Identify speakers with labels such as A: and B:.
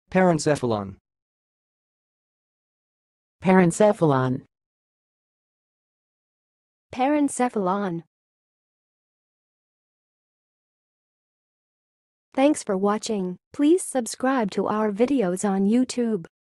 A: Parencephalon.
B: Parencephalon.
C: Parencephalon. Thanks for watching. Please subscribe to our videos on YouTube.